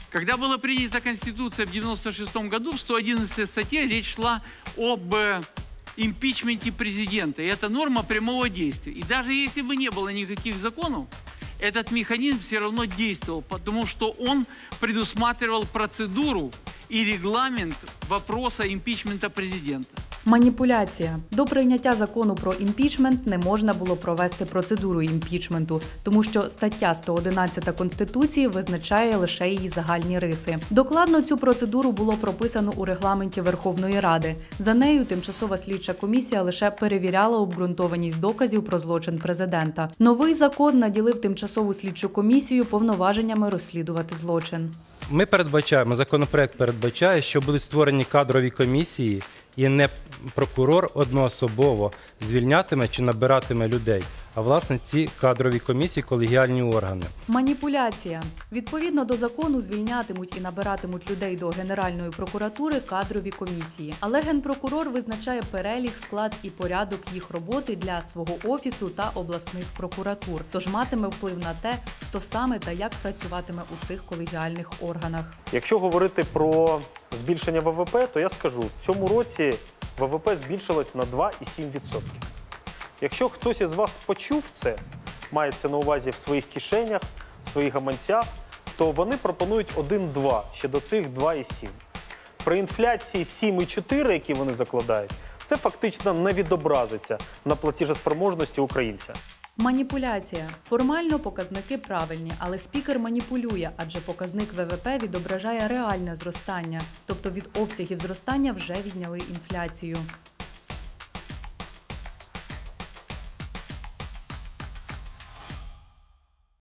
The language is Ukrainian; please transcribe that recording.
Когда была принята Конституция в 1996 году, в 111 статье речь шла об импичменте президента. И это норма прямого действия. И даже если бы не было никаких законов, этот механизм все равно действовал, потому что он предусматривал процедуру и регламент вопроса импичмента президента. Маніпуляція. До прийняття закону про імпічмент не можна було провести процедуру імпічменту, тому що стаття 111 Конституції визначає лише її загальні риси. Докладно цю процедуру було прописано у регламенті Верховної Ради. За нею тимчасова слідча комісія лише перевіряла обґрунтованість доказів про злочин президента. Новий закон наділив тимчасову слідчу комісію повноваженнями розслідувати злочин. Ми передбачаємо, законопроект передбачає, що будуть створені кадрові комісії, і не прокурор одноособово звільнятиме чи набиратиме людей, а власне ці кадрові комісії – колегіальні органи. Маніпуляція. Відповідно до закону звільнятимуть і набиратимуть людей до Генеральної прокуратури кадрові комісії. Але Генпрокурор визначає перелік, склад і порядок їх роботи для свого офісу та обласних прокуратур. Тож матиме вплив на те, хто саме та як працюватиме у цих колегіальних органах. Якщо говорити про збільшення ВВП, то я скажу, в цьому році ВВП збільшилось на 2,7%. Якщо хтось із вас почув це, мається на увазі в своїх кишенях, в своїх гаманцях, то вони пропонують 1,2 ще до цих 2,7. При інфляції 7,4, які вони закладають, це фактично не відобразиться на платіжеспроможності українця. Маніпуляція. Формально показники правильні, але спікер маніпулює, адже показник ВВП відображає реальне зростання. Тобто від обсягів зростання вже відняли інфляцію.